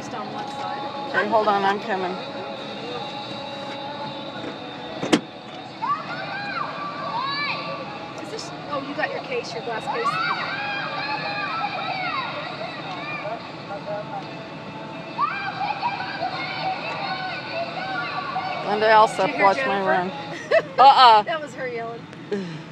just on one side. Okay, hold on, I'm coming. Is this? Oh, you got your case, your glass case. Linda, also Did you hear watch my Jennifer? run. That was her yelling.